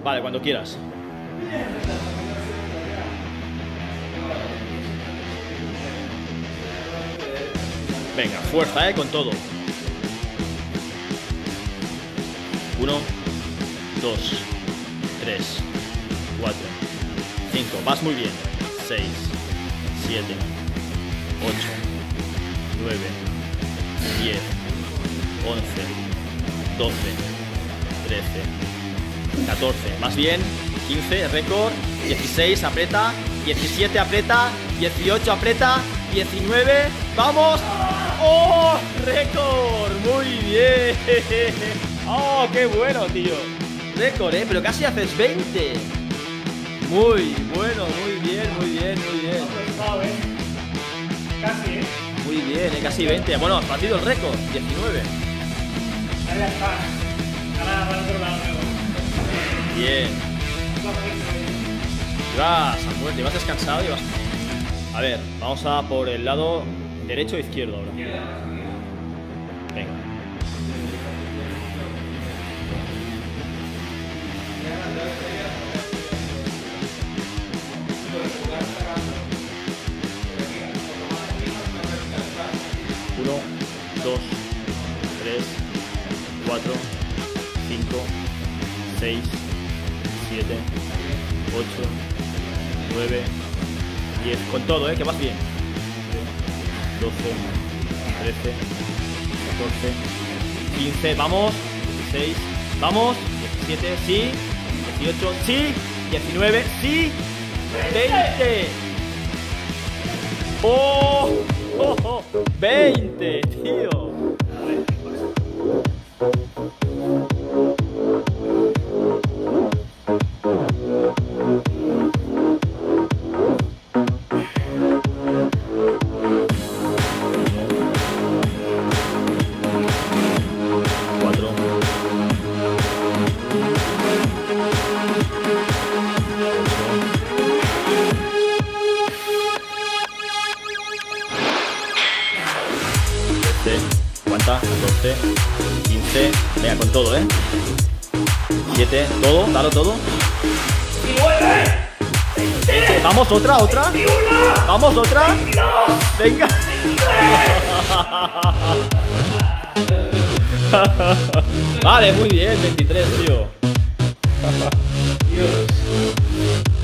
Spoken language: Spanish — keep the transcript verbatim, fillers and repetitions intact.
Vale, cuando quieras. Venga, fuerza, eh, con todo. Uno, dos, tres, cuatro, cinco. Vas muy bien. Seis, siete, ocho, nueve, diez, once, doce, trece, catorce. Más bien. quince, récord. dieciséis, aprieta. diecisiete, aprieta. dieciocho, aprieta. diecinueve. ¡Vamos! ¡Oh! ¡Récord! ¡Muy bien! ¡Oh, qué bueno, tío! Récord, ¿eh? Pero casi haces veinte. Muy bueno, muy bien, muy bien, muy bien. Casi, ¿eh? Muy bien, ¿eh? Casi veinte. Bueno, has batido el récord. diecinueve. Ahí ya está. Ahora para otro lado nuevo. Bien. Ibas a muerte, ibas descansado y vas... A ver, vamos a por el lado derecho o izquierdo ahora. Venga. Uno, dos, tres, cuatro, cinco, seis, siete, ocho, nueve, diez. Con todo, eh, que vas bien. doce, trece, catorce, quince, vamos. dieciséis, vamos. diecisiete, sí. dieciocho, sí. diecinueve, sí. veinte. ¡Oh! ¡Oh! ¡Oh! veinte, tío. catorce, quince, venga, con todo, ¿eh? siete, todo, dalo todo. veinte, vamos, otra, otra. Vamos, otra. Venga. Vale, muy bien, veintitrés, tío. Dios.